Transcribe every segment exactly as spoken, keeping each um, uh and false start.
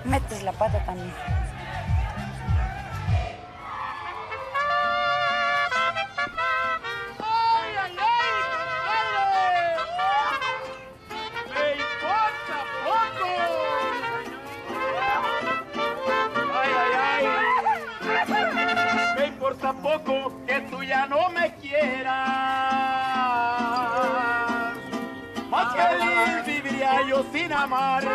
metes la pata también. ¡Ay, ay, ay! ¡Me importa poco! ¡Ay, ay, ay! Me importa poco que tú ya no me quieras. Más feliz viviría yo sin amarte.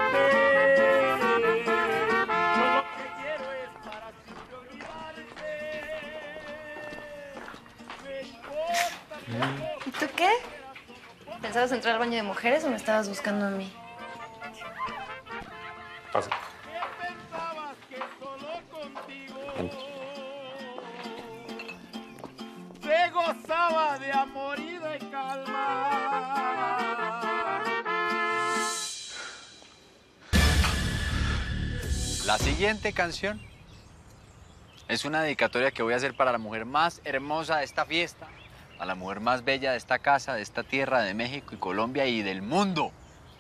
Yo lo que quiero es para siempre olvidarte. Me importa poco. ¿Y tú qué? ¿Pensabas entrar al baño de mujeres o me estabas buscando a mí? Pasa. ¿Qué pensabas que solo contigo se gozaba de amor y de calma? La siguiente canción es una dedicatoria que voy a hacer para la mujer más hermosa de esta fiesta, a la mujer más bella de esta casa, de esta tierra, de México y Colombia y del mundo.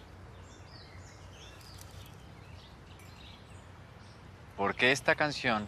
Porque esta canción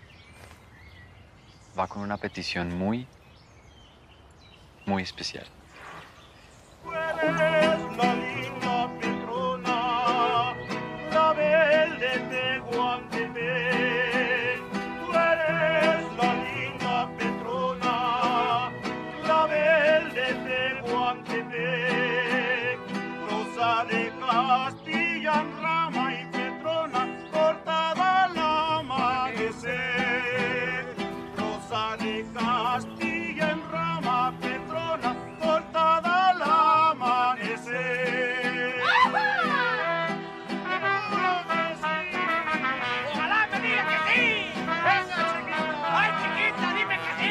va con una petición muy, muy especial. Tú eres la linda Petrona, la verde de Guantepec. Tú eres la linda Petrona, la verde de Guantepec. Rosa de Castilla en rama y Petrona, cortada al amanecer. Rosa de Castilla en rama, Petrona, cortada al amanecer. ¡Ojalá me diga que sí! ¡Venga, chiquita! ¡Ay, chiquita, dime que sí!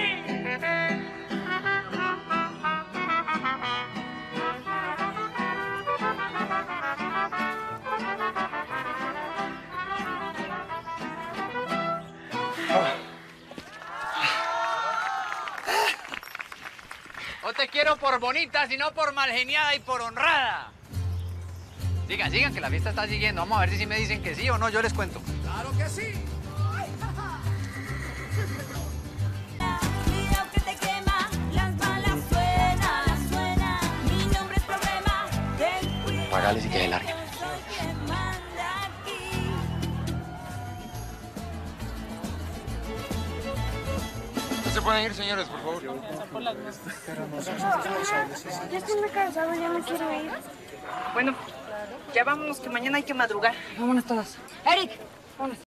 No te quiero por bonita, sino por malgeniada y por honrada. Sigan, sigan, que la fiesta está siguiendo. Vamos a ver si sí me dicen que sí o no, yo les cuento. ¡Claro que sí! Mira que te quema, las balas suenan, suena. Mi nombre es problema, ten cuidado. Pagales y que se larguen. Soy quien manda aquí. ¿No se pueden ir, señores, por favor? Ya estoy muy cansado, ya me quiero ir. Bueno, ya vámonos, que mañana hay que madrugar. Vámonos todos. Eric, vámonos.